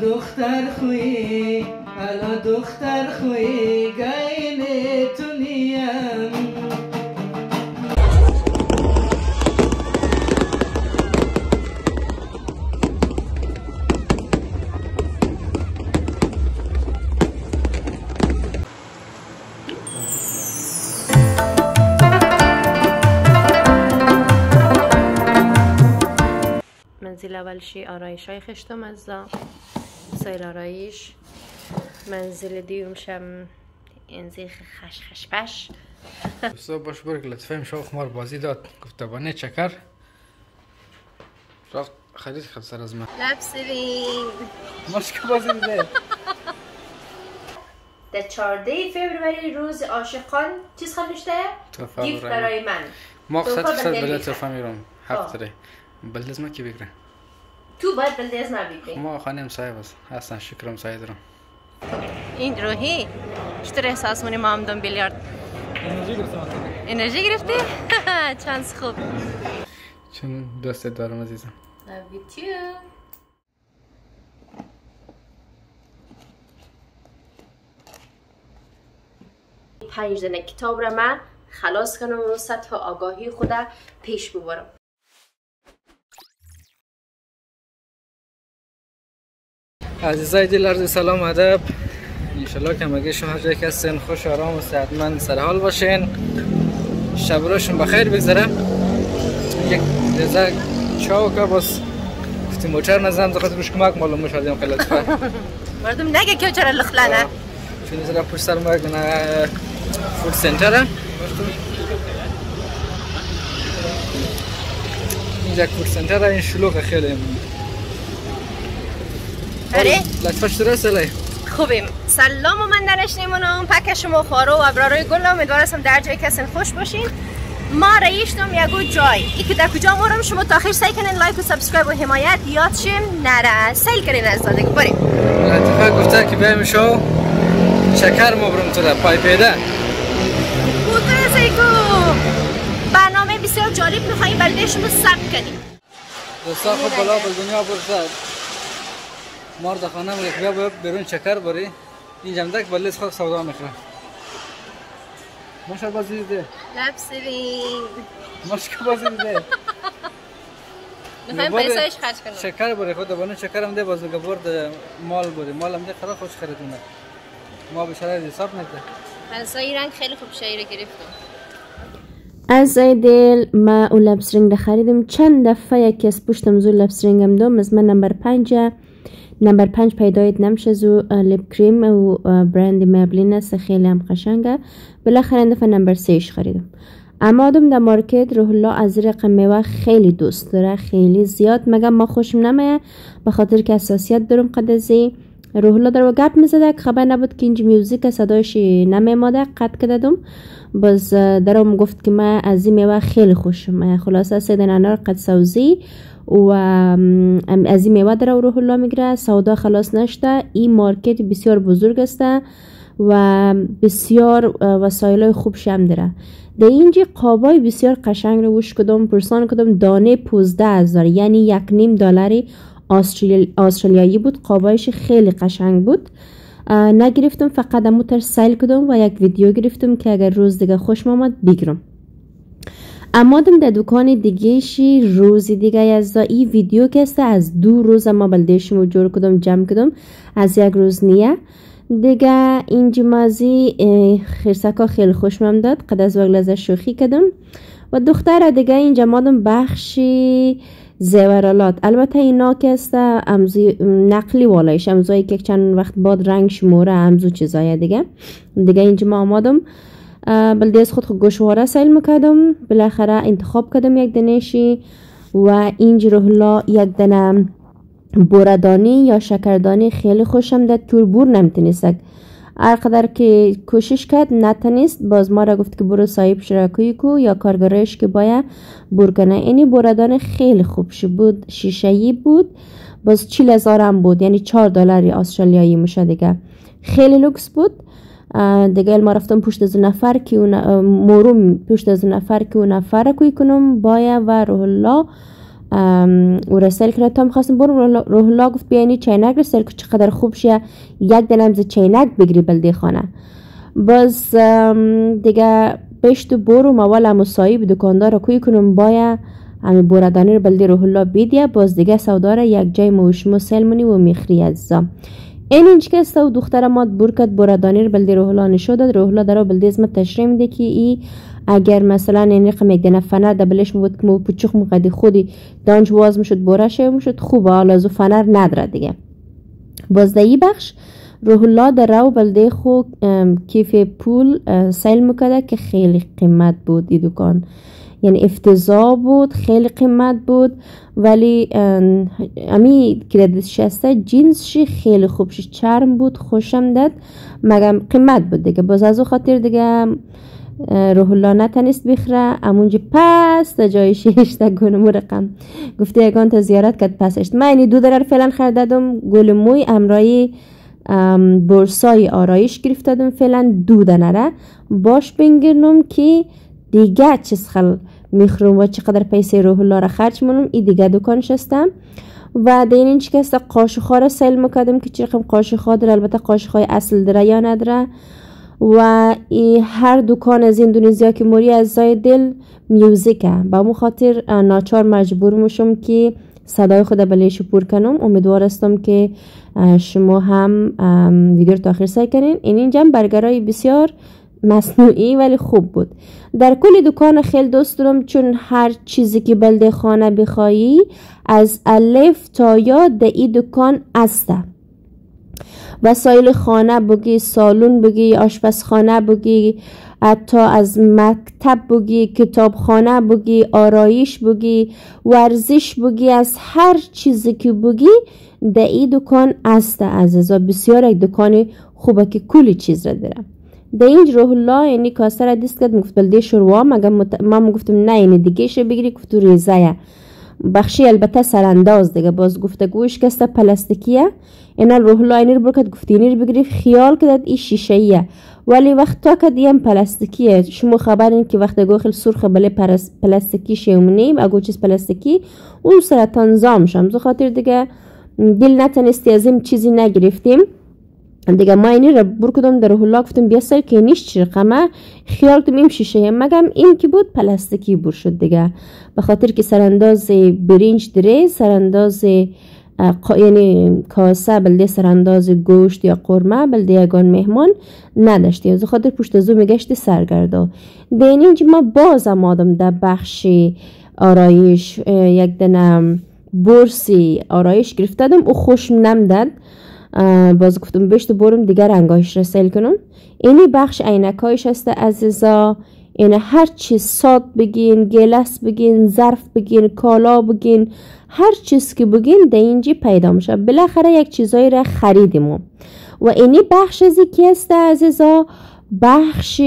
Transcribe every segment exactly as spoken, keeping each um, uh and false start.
دختر خوی الا دختر خوی گاین تو نیم منزل اولشی آرایش های خشتم از سایر آرایش. منزل دیومشم انزی خش خش پش صبح باش برگ لطفه شو خمار بازی داد گفت بانه چکر رفت خرید خد سر از من لبسرین مشکل بازی دیده. در چهاردهم فوریه روز عاشقان چیز خواهد نشته؟ گیفت برای من ما قصد قصد بلد توفه میرم هفته بلد از ما کی بگره؟ تو باید بلد از ما بگره ما خانم صاحب است هستن شکرم صاحب دارم. این روحی چطور احساس مونی ما هم دون بیلیارد؟ انرژی گرفتم انرژی گرفتی؟ چانس خوب چون دوستت دارم عزیزم. Love you too. پنج دنه کتاب را من خلاص کنم و سطح آگاهی خودم پیش ببرم. عزیزای دل عرض سلام ادب. انشالله که همگی شما هر جایی که هستین خوش و آرام و صحتمند سر حال باشین. شب روشون بخیر بگذره. یک لذت چاو که باز گفتیم موچر نزدم دخواد روش کمک معلوم مشاهدیم خیلی لطفا مردم نگه که چرا لخلانه چون زیرا پشت سر ما یک فود سنتره. اینجا فود سنتره این شلوغ خیلی اره؟ لطفا چطور هستی؟ خوبیم. سلام و من نرشنیمونم پک شما خارو و ابرارای گلم. امیدوارم در جای کسین خوش باشین. ما رایشتم یگو جای ای که در کجا مورم شما تا آخر سعی کنین لایک و سابسکرایب و حمایت یاد شیم نره سیل کنین از دادگی بریم. اتفاق گفته که بیایم شو شکر مبرم تو در پای پیده بوده زیگو برنامه بسیار جالب میخواییم برای شما ثبت کنیم. دوستا خب بالا به دنیا برسد مرد خانم یک بیا برون شکر بری این جمدک بلیز خود سودا میخوره. ماشا بازی دیده لبسرین ماشا بازی دیده میخوایم پیسایش خرج کنم. شکر بری خود بانو شکر هم ده باز بگه برد مال بری مال هم ده خرا خوش خریدونه ما به شرایط حساب نکرد. از این رنگ خیلی خوب شایره گرفتم. از ای دل ما اون لبسرینگ ده خریدم چند دفعه یکی از پشتم زو لبسرینگم دوم از من نمبر پنج نمبر پنج پیدایت نمشه زو لیپ کریم و برند میبلین است خیلی هم قشنگه. بالاخره این دفعه نمبر سهش خریدم. اما آدم در مارکت روح الله از رقم میوه خیلی دوست داره خیلی زیاد مگه ما خوشم نمیه به خاطر که اساسیت دارم قدزی روح الله در و گپ میزده که خبر نبود که اینجا میوزیک صدایش نمیماده قطع کردم باز درم گفت که من از این میوه خیلی خوشم. خلاصه سیدن انار قد سوزی و از این میوه در روح الله میگره سودا خلاص نشده. این مارکت بسیار بزرگ است و بسیار وسایل خوب شم داره. در اینجا قابای بسیار قشنگ رو وش کدام پرسان کدام دانه پانزده هزار یعنی یک نیم دلاری استرالیایی بود. قابایش خیلی قشنگ بود. نگرفتم فقط امو تر سیل کدم و یک ویدیو گرفتم که اگر روز دیگه خوشم آمد بگیرم. اما دم در دکان دیگه شی روزی دیگه از این ویدیو که است از دو روز ما بلدیشمو جور کدم جمع کدم از یک روز نیه دیگه اینجا مازی خیرسکا خیلی خوشم داد قد از وقت لازه شوخی کدم و دختر دیگه اینجا مادم بخشی زیورالات البته اینا که است امزوی نقلی والایش امزوی که چند وقت بعد رنگ شموره امزو چیزای دیگه دیگه اینجا ما آمادم بلدی از خود خود گوشواره سیل میکردم بالاخره انتخاب کردم یک دنهشی و اینجا روح الله یک دنه بوردانی یا شکردانی خیلی خوشم داد تور بور نمیتونیست هر قدر که کوشش کرد نتونست باز ما را گفت که برو صاحب شرکوی کو یا کارگرش که باید بور کنه. اینی بوردان خیلی خوب بود شیشه‌ای بود باز چهل هزار هم بود یعنی چهار دلاری استرالیایی میشه دیگه خیلی لوکس بود دیگه. ما رفتم پشت از نفر که اون موروم پشت از نفر که اون نفر کوی کنم باید و روح الله او رسل کرد تا میخواستم برم. روح الله گفت بیا اینی چینک رسل که چقدر خوب شه یک دنم ز چینک بگیری بلده خانه. باز دیگه بشت برم اول همو سایی به دکاندار کوی کنم باید همه بوردانی رو بلده روح الله بیدیه. باز دیگه سوداره یک جای موشمو سلمونی و میخری عزیزا. این اینج که است و دختر ما برکت بوردانی رو بلده روح الله نشو داد. روح الله در بلده ازمت تشریح میده که ای اگر مثلا این رقم یک دنه فنر دبلش بود که مو پچخ مقدی خودی دانج واز میشد بورشه میشد خوبه، حالا زو فنر نداره دیگه. باز در این بخش روح الله در رو بلده خو کیف پول سیل میکده که خیلی قیمت بود این دکان، یعنی افتضاح بود، خیلی قیمت بود. ولی امی کردش هسته جنسش خیلی خوب شد، چرم بود، خوشم داد، مگم قیمت بود دیگه. باز از او خاطر دیگه روح الله نتنست بخره امونجا پس تا جای شیش تا گونمو رقم گفته یکان تا زیارت کد پسشت. من اینی دو درر فعلا خریدم، گل موی امرای برسای آرایش گرفتادم فعلا دو دنره باش بنگرنم که دیگه چیز خل میخروم و چقدر پیسه روح الله را خرج منم. ای دیگه دکانش هستم و دین اینچ که است قاشخواه را سیل مکدم که چی رقم قاشخواه در، البته قاشخواه اصل داره یا نداره. و ای هر دکان از اندونزیا که موری از زای دل میوزیکه، با مو خاطر ناچار مجبور میشم که صدای خود بلیش پور کنم. امیدوارستم که شما هم ویدیو رو تا آخر سعی کنین. این اینجا برگرای بسیار مصنوعی ولی خوب بود. در کل دکان خیلی دوست دارم چون هر چیزی که بلده خانه بخوایی از الف تا یا در این دکان است. وسایل خانه بگی، سالون بگی، آشپزخانه بگی، حتی از مکتب بگی، کتابخانه بگی، آرایش بگی، ورزش بگی، از هر چیزی که بگی در این دکان است عزیزا. بسیار یک دکان خوبه که کلی چیز را داره. در اینج روح الله یعنی کاسه را دیست کرد مگفت بلده شروع مگم مت... ما مگفتم نه یعنی دیگه شه بگیری گفت تو ریزه بخشی البته سرانداز دیگه. باز گفتگوش کسته پلاستیکیه اینا روح الله اینی رو برکت گفت اینی رو بگیری خیال کدد این شیشه ایه ولی وقت تا که دیم پلاستیکیه. شما خبرین که وقت گو خیل سرخ بله پلاستیکی شیمونیم اگو چیز پلاستیکی اون سرطان زام شم زو خاطر دیگه دل نتنستی از این چیزی نگرفتیم دیگه. ما اینی رو برکدم در روح الله گفتم بیا سر که نیش چی رقمه خیال کدم این شیشه مگم این که بود پلاستیکی بور شد دیگه، به خاطر که سرانداز برنج داره، سرانداز یعنی کاسه بلده سرانداز گوشت یا قرمه بلده یگان مهمان نداشتی از خاطر پشت ازو میگشتی سرگردا. دین اینج ما بازم آدم در بخش آرایش یک دنم برسی آرایش گرفتادم او خوش نمدد. باز گفتم بشت برم دیگر رنگایش را سیل کنم. اینی بخش عینکایش هسته عزیزا. این هر چیز ساد بگین، گلس بگین، ظرف بگین، کالا بگین، هر چیز که بگین در اینجی پیدا میشه. بالاخره یک چیزایی را خریدیم و اینی بخش ازی که هسته عزیزا بخش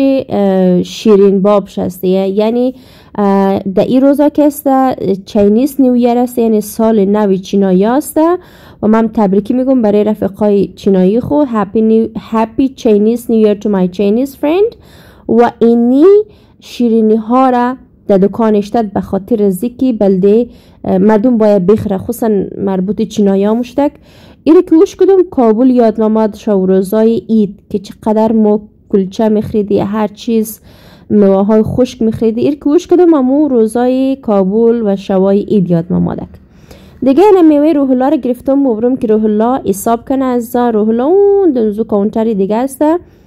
شیرین بابش هسته، یعنی در این روزا که هسته چینیز نیو ایر هسته، یعنی سال نوی چینایی هسته و من تبریکی میگم برای رفقای چینایی خود هپی نیو هپی چینیز نیو ایر تو مای چینیز فرند. و اینی شیرینی ها را در دکانش داد به خاطر زیکی بلده مردم باید بخره خصوصا مربوط چینایی ها مشتک. ایره که وش کدوم کابل یاد نامد شو روزای اید که چقدر ما کلچه میخریدی هر چیز میوه های خشک میخریدی. ایر که وش کدوم امو روزای کابل و شوای اید یاد نامدک دیگه. انا میوه روح الله را گرفتم مبرم که روح الله حساب کنه از روح الله اون دنزو کانتری دیگه است.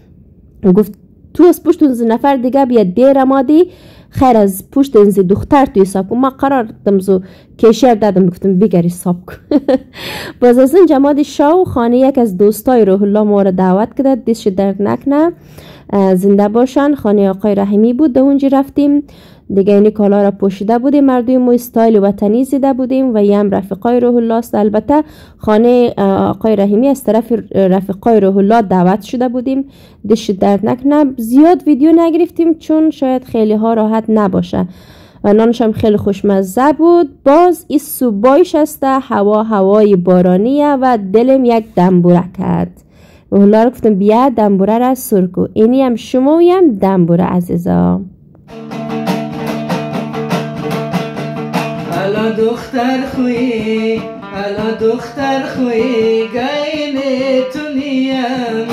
گفت تو از پشت اونز نفر دیگه بیا دیر امادی خیر از پشت اونز دختر تو حساب کن. ما قرار دمزو کشیر دادم گفتم بگر حساب کن. باز از این جماعت شاو خانه یک از دوستای روح الله ما را دعوت کرده دستش درد نکنه زنده باشن. خانه آقای رحیمی بود در اونجا رفتیم دیگه. اینی کالا را پوشیده بودیم مردم ما استایل وطنی زیده بودیم و یم رفقای روح الله است. البته خانه آقای رحیمی از طرف رفقای روح الله دعوت شده بودیم. دش درد نکنه زیاد ویدیو نگرفتیم چون شاید خیلی ها راحت نباشه و نانش هم خیلی خوشمزه بود. باز این صبحایش است هوا هوای بارانیه و دلم یک دنبوره کرد. روح الله رو گفتم بیا دنبوره را سرکو. اینی هم شما هم دنبوره عزیزا. الان دختر خوی الا دختر خوی گین تونیم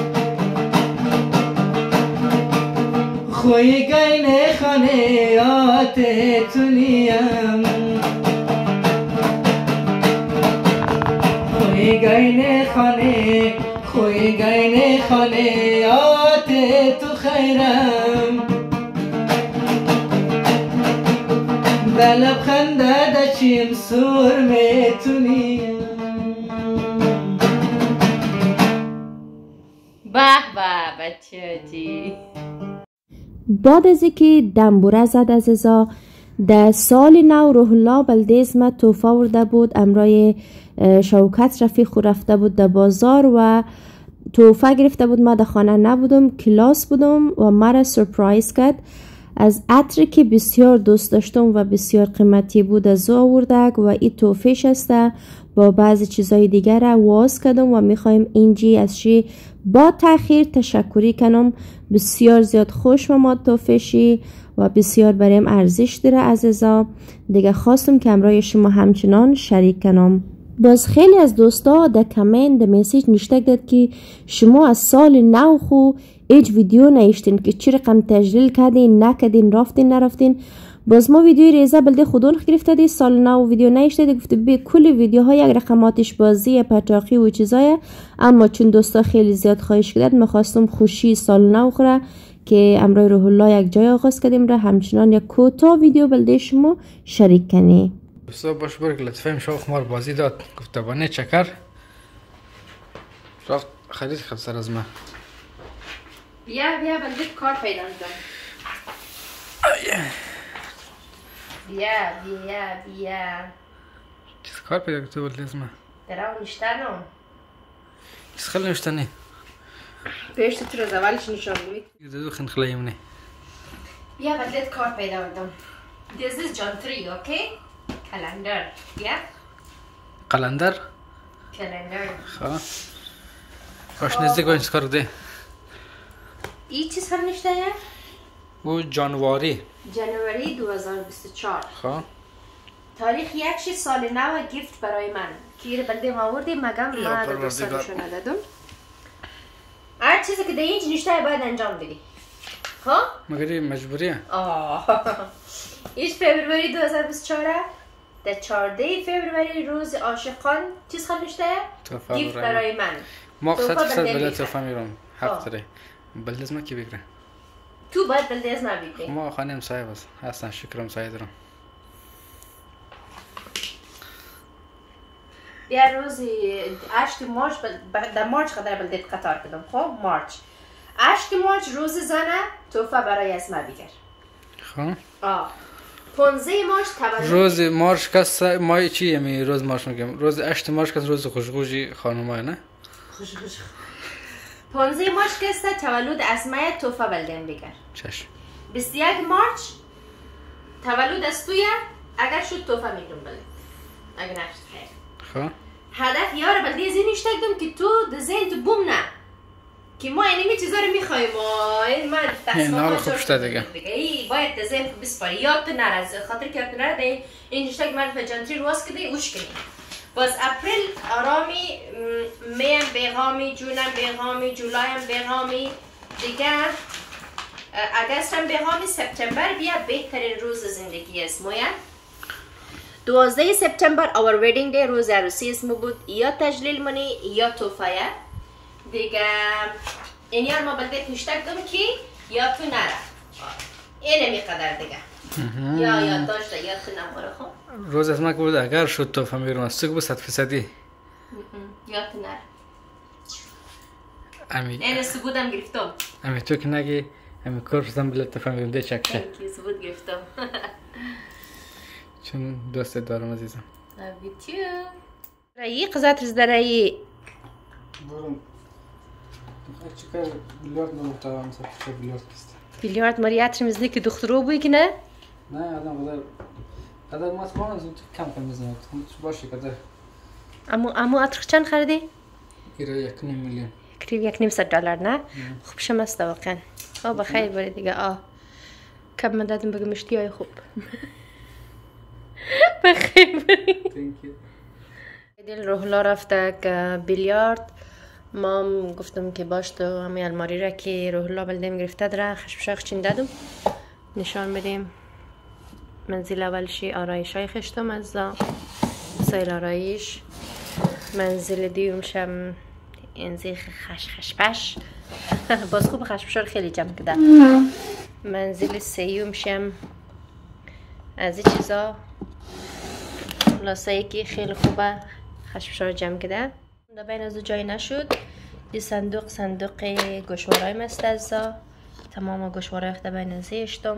خوی گین خانه آت تونیم خوی گین خانه خوی گین خانه آت تو خیرم بلبخنده دچیم سور میتونیم. به به بچه جی. بعد از اینکه دنبوره زد عزیزا، در سال نو روح الله بلدیز ما توفه ورده بود، امرای شوکت رفیق خو رفته بود در بازار و توفه گرفته بود. ما در خانه نبودم، کلاس بودم و مرا سرپرایز کرد. از عطری که بسیار دوست داشتم و بسیار قیمتی بود از او آوردک و این توفیش است. با بعضی چیزای دیگر را واز کردم و میخوایم اینجی از شی با تاخیر تشکری کنم. بسیار زیاد خوش و ما توفیشی و بسیار بریم ارزش داره عزیزا. دیگه خواستم که امرای شما همچنان شریک کنم. باز خیلی از دوستا در کامنت در میسیج نشته داد که شما از سال نو خو ایج ویدیو نیشتین که چی رقم تجلیل کردین نکردین رفتین نرفتین. باز ما ویدیوی ریزه بلده خودون گرفته دی سال نو ویدیو نیشته دی گفته به کل ویدیوها یک رقماتش بازی پتاقی و چیزای، اما چون دوستا خیلی زیاد خواهش کردن میخواستم خوشی سال نو خوره که امرای روح الله یک جای آغاز کردیم را همچنان یک کوتاه ویدیو بلده شما شریک کنی. دوستا باش برگ لطفه میشه خمار بازی داد گفته بانه چکر رفت خرید خد سر از ما. بیا بیا بلده کار پیدا کن. بیا بیا بیا چیز کار پیدا کتو بلده از ما درام نشتنم چیز خیلی نشتنی پیش تو رو زوالش نشان بید دو خن خلیمونه. بیا بلده کار پیدا کردم. This is John three, okay? Calendar. بیا قلندر calendar. خواه باش نزدیک باید چیز کار ده ای چیز هم نشته یه؟ او جانواری جنوری دو هزار و بیست و چهار. خواه تاریخ یکش سال نو گیفت برای من که ایره بلده ما آورده مگم ما در دوستانشو ندادم. هر چیزی که در اینج نشته باید انجام بدی. خواه؟ مگری مجبوریه؟ آه ایش فبروری دو هزار و بیست و چهار در چهارده فبروری روز عاشقان چیز خواه نشته یه؟ گیفت برای من. ما قصد قصد بلده توفه میرم هفت تره بلده از ما کی بگره؟ تو باید بلده از ما بگره. ما خانه امسایه بس هستن شکر امسایه دارم. بیا روزی هشت مارچ در مارچ قدر بلده قطار کدم. خب مارچ هشت مارچ روز زنه توفه برای از ما بگر. خب آه پانزده مارچ تولد روز مارچ کس مای چیه می روز مارچ میگم روز هشت مارچ کس روز خوشگوشی خانمای نه خوش خوش پانزده مارچ کسته تولد اسمای توفه بلدن بگر. چشم. بیست و یک مارچ تولد از تویه اگر شد توفه میگم بلد اگر نشد خیر. خب هدف یار بلده از این اشتاکدم که تو دزین تو بوم نه که ما اینمی چیزا رو میخوایم و این من تصمیم رو خوب شده دیگه ای باید دزین بسپاری یاد تو نره از خاطر که یاد تو نره ده این اشتاک من فجانتری رواز کده اوش کنیم. باز اپریل آرامی میم بیغامی جونم بیغامی جولایم بیغامی دیگه اگستم بیغامی سپتامبر بیا بهترین روز زندگی است مویا. دوازده سپتامبر our wedding day روز عروسی اسمو بود یا تجلیل منی یا توفه دیگه این یار ما بلده پشتک دم که یا تو نره اینه میقدر دیگه یا یاد داشته یاد تو نماره خون روز از ما که بود اگر شد توفه میگرم از سوک بود صد فیصدی یاد تو نره امی اینه سبودم گرفتم امی تو که نگی امی کار شدم بلد توفه میگرم ده چکشه سبود گرفتم چون دوست دارم عزیزم بیتیو رایی قضات رز درایی برم چکر بیلیارد نموتا همسا چه بیلیارد کسته بیلیارد ماریات رمزنی که دخترو بوی که نه؟ نه آدم قدر قدر ما اسمان از کم کم میزنید باشه قدر امو امو اترخ چند خریدی؟ ایره یک نیم میلیون کریب یک نیم ست دلار نه؟ خوب شمسته واقعا آه بخیر باره دیگه آه کب من دادم بگه مشتی های خوب بخیر بریم. دل روحلا رفته که بیلیارد. ما هم گفتم که باش تو همه الماری را که روحلا بلدیم گرفته داره خشبشاخ چین دادم نشان بدیم. منزل اولشی آرایش های خشتم از سایل آرایش. منزل دیومشم اینزی خش خش پش باز خوب خشبشار خیلی جمع کده. منزل سیومشم از این چیزا لاسه که خیلی خوبه خشبشار جمع کده. در بین از جای نشد. این صندوق صندوق گوشوارای مست از تمام گوشوارای اخته بین از اشتم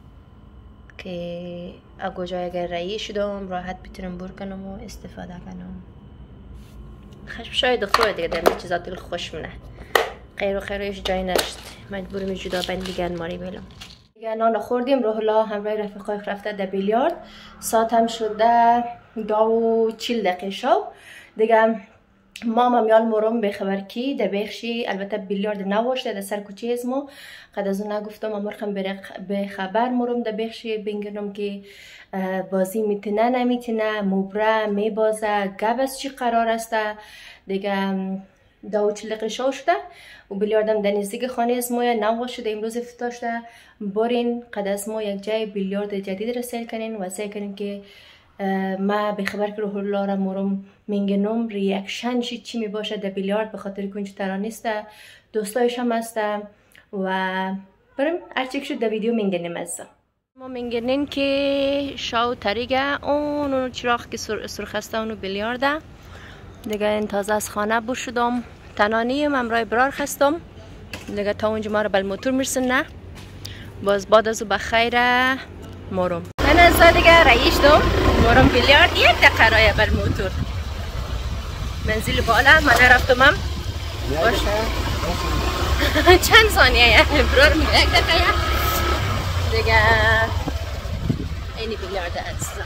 که اگه جای اگر رایی شدم راحت بتونم بور کنم و استفاده کنم. خشبشای دختر دیگه در چیزا دل خوش منه. خیر و خیرش جای نشد مجبورم جدا بین دیگه الماری بیلم. دیگه نان خوردیم. روحلا همراه رفیقای رفته در بیلیارد. ساعت هم شده دو و چل دقیقه شو. دیگه ماما میال مرم به خبر کی در بخشی البته بیلیارد نواشته در سر کوچه از ما قد از اون نگفتم امرخم به خبر مرم در بخشی بینگرم که بازی میتونه نمیتونه مبره میبازه گب از چی قرار است. دیگه دو چل دقیقه شو شده و بیلیاردم در نزدیک خانه از ما نواشته امروز افتتاح شده. برین قد از ما یک جای بیلیارد جدید رسیل کنین و سعی کنین که ما به خبر که روحلا را مرم منگنم ریاکشنش چی می باشه در بیلیارد به خاطر کنج ترا نیست دوستایش هم هست و بریم هرچی که شد در ویدیو منگنیم از ما منگنین که شاو طریقه اون اون چراغ که سر سرخسته اونو بیلیارده. دیگه این تازه از خانه بور شدم تنانیم امرای برار خستم دیگه تا اونجا ما رو بل موتور میرسن نه باز بعد از بخیر مرم من از دیگه رئیس دوم مرم بیلیارد یک دقیقه رای بر موتور منزل بالا من رفتم هم باشه چند ثانیه یعنی برار میگه یک دقیقه دیگه اینی بیلیارد هست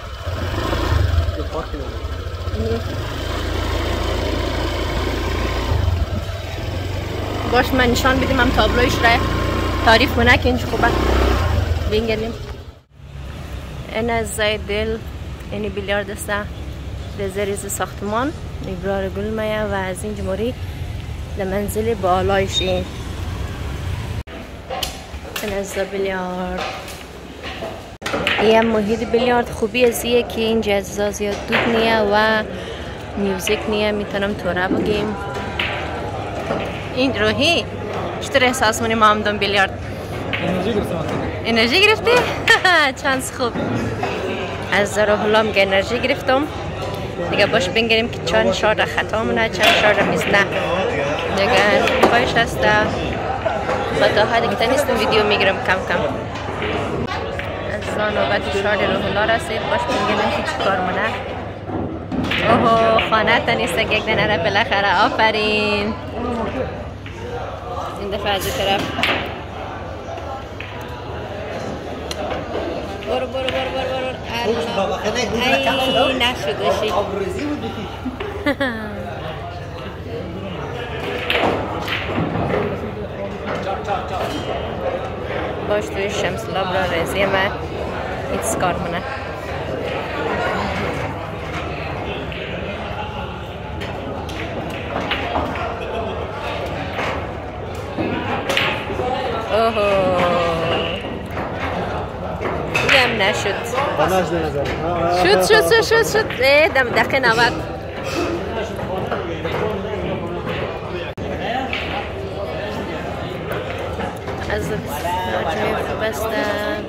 باش من نشان بدیم هم تابلویش را تعریف کنه که اینج خوبه بینگریم. این از زای دل اینی بیلیارد است در زریز ساختمان ابرار گل میه و از این جمهوری در منزل بالایش این از بیلیارد. یه محیط بیلیارد خوبی ازیه که اینجا اجزا زیاد دود نیه و میوزیک نیه میتونم توره بگیم. این روحی چطور احساس منی ما هم دم بیلیارد انرژی گرفتم انرژی گرفتی؟ چانس خوب از روحلا میگه انرژی گرفتم دیگه باش بینگریم که چند شار خطا منه چند شار میزنه دیگه خواهش هسته و تا حدی که تنیستم ویدیو میگیرم کم کم از نوبت شار روحلا رسید باش بینگریم که چی کار منه. اوه خانه تنیسته که یک دنه را بالاخره آفرین. این دفعه از این طرف برو برو برو برو برو ای نشد گوشی باش توی شمس لاب را رزی ما ایت کار منه. اوه دم نشد شد شد شد شد شد اه دم دقیقه نود از ناجمه بستم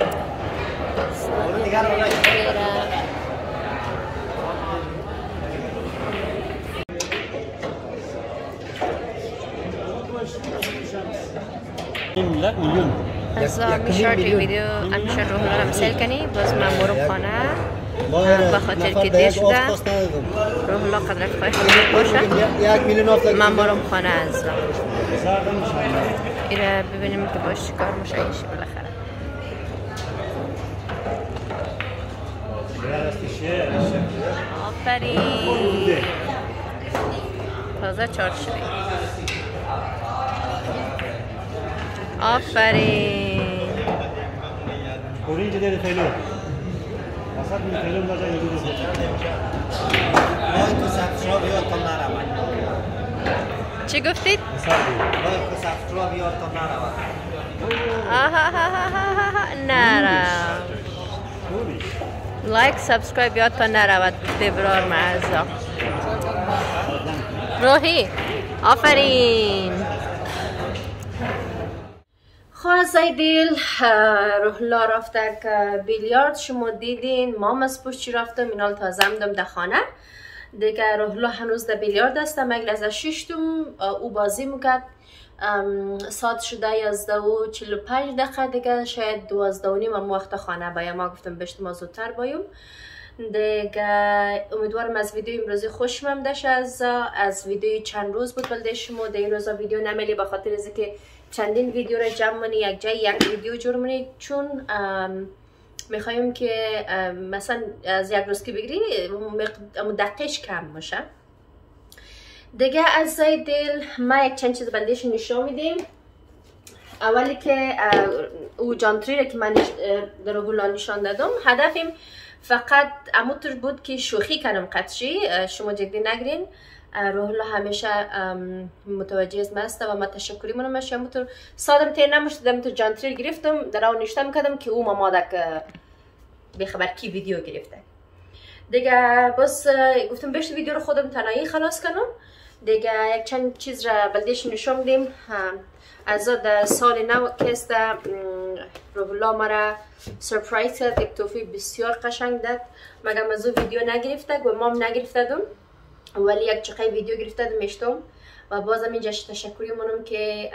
میلیون از میشار توی ویدیو همیشه روحلا را مثل کنی باز من مرم خانه به خاطر که دیر شده روحلا قدر خواهی خواهی باشه من مرم خانه از ایره ببینیم که باش کار میشه ایش بالاخره. آفرین تازه چارج شدی آفرین اورینج داره تلو چی گفتید؟ آها ها ها ها نرم لایک سابسکرایب یادتان نرود دبرار معزا روحی آفرین خواه دل روحلا رفته که بیلیارد شما دیدین ما از چی رفتم اینال تازه همدم در خانه دیگه روحلا هنوز در بیلیارد هستم اگل از ششتم او بازی میکرد ساعت شده یازده و چهل و پنج دقیقه دیگه شاید دوازده و نیم هم وقت خانه بایم ما گفتم بشت ما زودتر بایم دیگه امیدوارم از ویدیو امروزی خوشم آمده از از ویدیو چند روز بود بلده شما در این روزا ویدیو نمیلی به خاطر از که چندین ویدیو را جمع منی یک جای یک ویدیو جور منی چون میخوایم که مثلا از یک روز که بگیری دقیقش کم باشه دیگه از دل ما یک چند چیز بندش نشون میدیم اولی که او جانتری را که من در روحلا نشان دادم هدفیم فقط اموتر بود که شوخی کنم قطشی شما جدی نگرین روحلا همیشه متوجه از مسته و ما تشکری منم از اموتر سادم تیر نموشت اموتر جانتری گرفتم در آن نشتم کردم که او مامادک بخبر کی ویدیو گرفته دیگه بس گفتم بشت ویدیو رو خودم تنهایی خلاص کنم دیگه یک چند چیز را بلدش نشون میدیم از در سال نو که است روحلا مرا سرپرایز کرد یک توفی بسیار قشنگ داد مگم از او ویدیو نگرفته و مام نگرفته ولی یک چقدر ویدیو گرفته میشتم و بازم اینجا تشکری منم که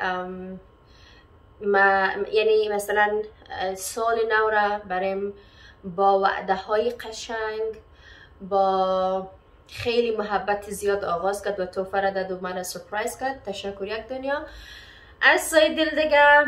ما یعنی مثلا سال نو را بریم با وعده های قشنگ با خیلی محبت زیاد آغاز کرد و توفه را داد و من سرپرایز کرد تشکر یک دنیا از سای دل دیگه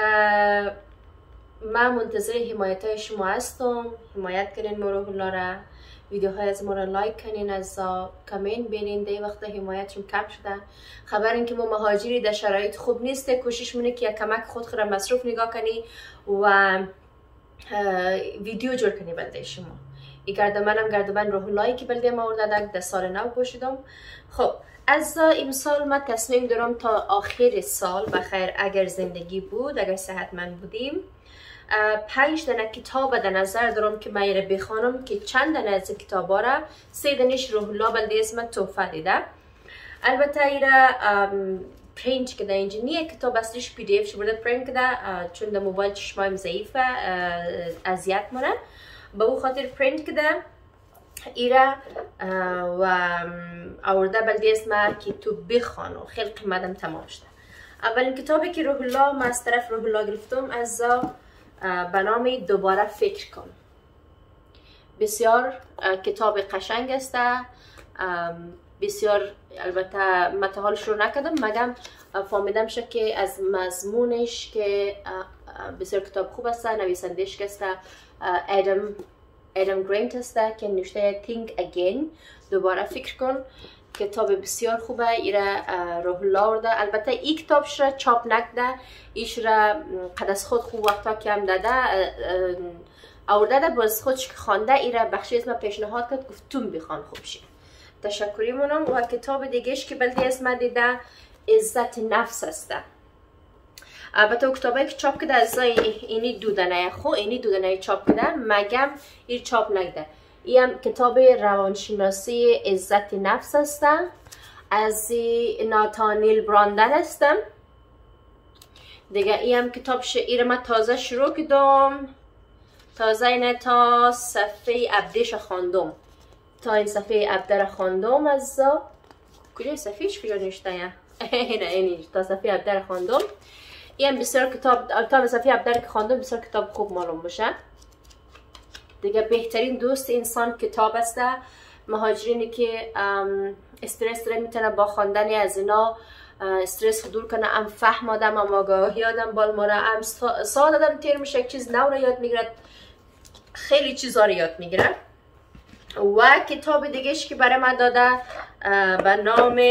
من منتظر حمایت های شما هستم حمایت کنین روحلا را ویدیوهای از ما را لایک کنین از کامنت بینین دی وقت حمایتشون کم شده خبر این که ما مهاجری در شرایط خوب نیست کوشش منه که کمک خود خود را مصروف نگاه کنی و ویدیو جور کنی بلده شما این گردمن هم گردمن روحلایی که بلده ما ورده در سال نو پوشیدم خب از امسال ما تصمیم دارم تا آخر سال بخیر اگر زندگی بود اگر صحتمند بودیم پنج دانه کتاب در نظر دارم که من را بخوانم که چند دانه از کتابا را سه دانش روحلا بلده اسم توفه دیده البته ایرا پرینت کده اینجا نیه کتاب اصلیش پی دی اف شو برده پرینت کده چون در موبایل چشمایم ضعیفه اذیت منه به او خاطر پرینت کده ایرا و آورده بلده اسم که تو بخوانو خیلی قیمتم تمام شده اولین کتابی که روحلا ما از طرف روحلا گرفتم از به نام دوباره فکر کن بسیار کتاب قشنگ است بسیار البته متحال شروع نکردم مگم فهمیدم شد که از مضمونش که بسیار کتاب خوب است نویسندش که است ادم ادم گرینت است که نوشته Think Again دوباره فکر کن کتاب بسیار خوبه ایرا روحلا آورده البته این کتابش را چاپ نکده ایش را قد از خود خوب وقتا کم داده آورده ده باز خودش خوانده ایرا بخشی اسم پیشنهاد کرد گفت تون بخوان خوب شید تشکری منم و کتاب دیگهش که بلدی اسم دیده عزت نفس است البته او کتابایی که چاپ کده از اینی دودنه خو اینی دودنه چاپ کده مگم این چاپ نکده این هم کتاب روانشناسی عزت نفس است از ناتانیل براندن است دیگه این هم کتاب شعیر ما تازه شروع کردم تازه اینه تا صفحه عبدش خواندم تا این صفحه عبده را خواندم از کجای صفحهش کجا نوشته یا اینه اینی تا صفحه عبده را خواندم این بسیار کتاب تا صفحه عبده را که خواندم بسیار کتاب خوب معلوم باشه دیگه بهترین دوست انسان کتاب است مهاجرینی که استرس را میتونه با خواندن از اینا استرس دور کنه ام فهم آدم ام آگاهی آدم بال ماره ام سال آدم تیر میشه یک چیز نو را یاد میگیرد خیلی چیزا را یاد میگیرد و کتاب دیگهش که برای من داده به نام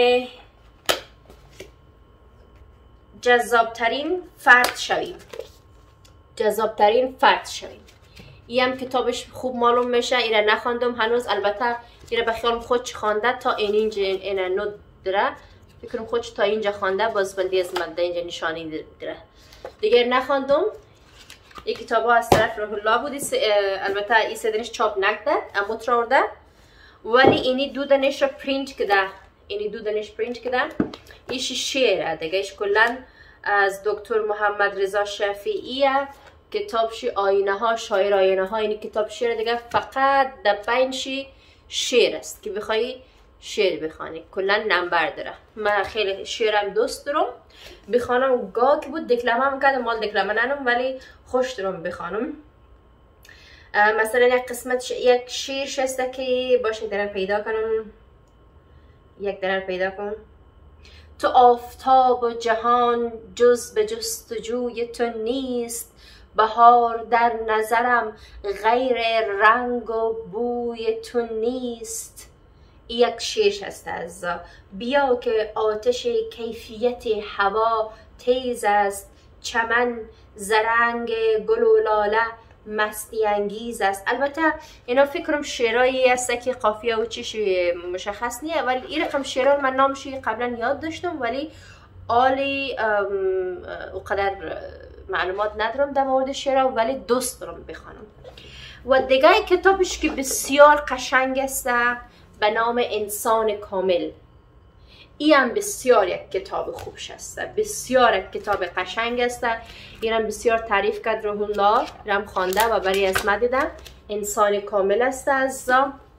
جذابترین فرد شویم جذابترین فرد شویم این هم کتابش خوب معلوم میشه. اینا نخواندم هنوز، البته اینا به خیالم خودش خوانده تا این اینجا اینا نوت داره، فکرم خودش تا اینجا خوانده، باز بندی از ماده اینجا نشانی داره. دیگه نخواندم. این کتاب ها از طرف روح الله بود، البته این سدنش چاپ نکرده اما ترورده، ولی اینی دو دنش را پرینت کده، اینی دو دنش پرینت کده. ایش شعره دیگه، ایش کلن از دکتر محمد رضا شفیعیه، کتابشی آینه ها، شاعر آینه ها. این کتاب شعر دیگه، فقط در پنجی شعر است که بخوای شعر بخوانی، کلا نمبر داره. من خیلی شعرم دوست دارم بخوانم، گاه که بود دکلمه میکردم، مال دکلمه ننم ولی خوش دارم بخوانم. مثلا یک قسمت ش... یک شعر شسته که باشه درن پیدا کنم، یک درن پیدا کنم. تو آفتاب و جهان جز به جستجوی تو نیست، بهار در نظرم غیر رنگ و بوی تو نیست. یک شیش هست از بیا که آتش کیفیت هوا تیز است، چمن زرنگ گل و لاله مستی انگیز است. البته اینا فکرم شعرهایی هست که قافیه و چیش مشخص نیه، ولی این رقم شعرها من نامشی قبلا یاد داشتم ولی آلی اقدر معلومات ندارم در مورد شعرها، ولی دوست دارم بخوانم. و دیگه کتابش که بسیار قشنگ است به نام انسان کامل. این هم بسیار یک کتاب خوبش است، بسیار یک کتاب قشنگ است. این هم بسیار تعریف کرد روح الله، رم خوانده و برای از ما دیدم. انسان کامل است از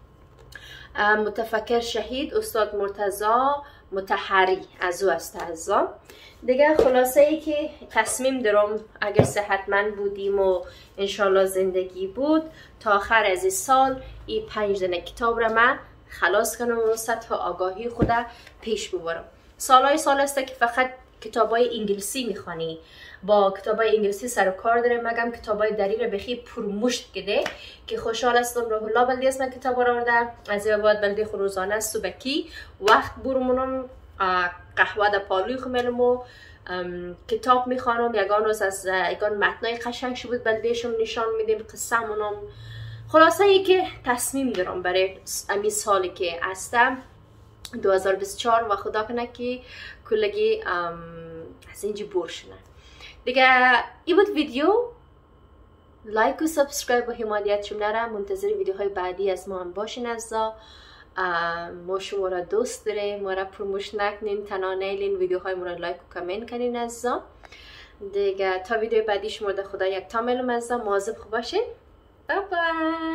متفکر شهید استاد مرتضی مطهری، از او است. از دیگه خلاصه ای که تصمیم دارم اگر صحتمند بودیم و انشالله زندگی بود تا آخر از این سال این پنج دنه کتاب را من خلاص کنم و سطح آگاهی خود پیش ببرم. سالهای سال است که فقط کتابای انگلیسی میخوانی، با کتابای انگلیسی سر و کار داره. مگم کتابای دری را بخی پرمشت کده که خوشحال هستم. روح الله بلدی اسم کتاب را آورده، از این بعد بلدی خروزانه صبحی وقت برمونم قهوه در پالوی خمیلم و کتاب میخوانم. یگان روز از یگان متنای قشنگ شو بود بلدیشم نشان میدیم، قصه مونم. خلاصه ای که تصمیم دارم برای امی سالی که هستم دو هزار و بیست و چهار و خدا کنه که کلگی از اینجا بور شنه دیگه. این بود ویدیو. لایک و سابسکرایب و حمایت شما نره. منتظر ویدیوهای بعدی از ما هم باشین. از ما شما را دوست داره، ما را پروموشن نکنین، تنها نیلین ویدیوهای ما را لایک و کامنت کنین. از دیگه تا ویدیو بعدی شما در خدا یک تا میلم. از مواظب خوب باشین. Bye bye.